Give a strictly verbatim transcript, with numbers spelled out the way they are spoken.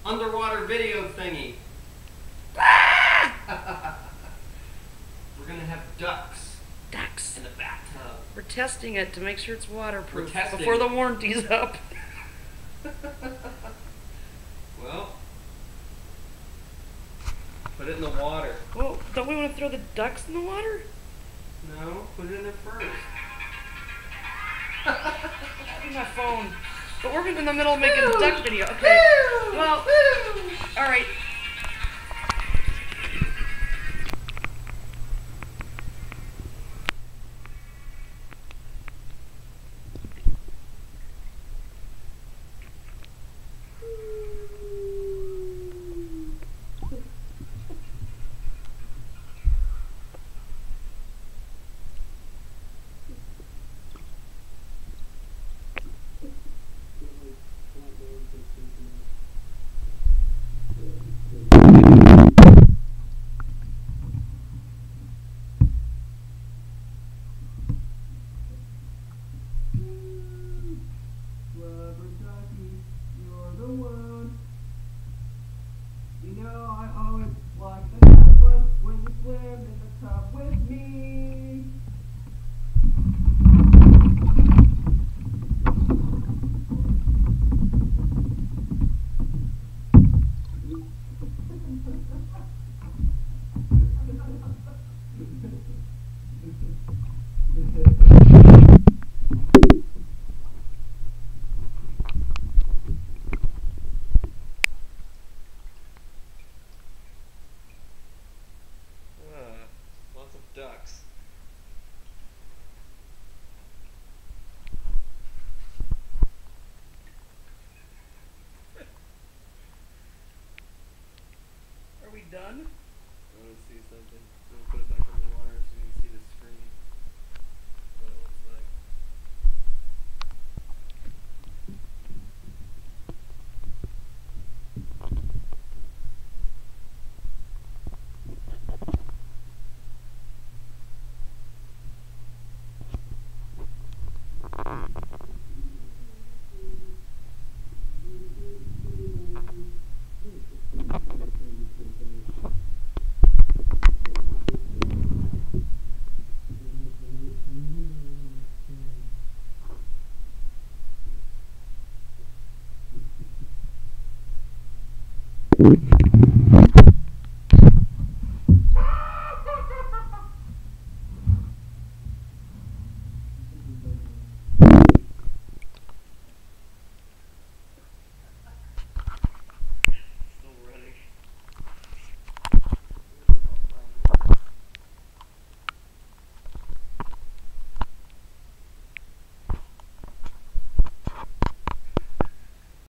underwater video thingy. We're gonna have ducks. Ducks. In the bathtub. We're testing it to make sure it's waterproof We're testing before the it. warranty's up. Well, put it in the water. Well, don't we want to throw the ducks in the water? No, put it in there first. That'd be my phone. But we're in the middle of making a duck video. Okay. Well, all right. Lots of ducks. Are we done? I want to see something. I'm going to put it back in the water so you can see the screen. What it looks like. Mm-hmm.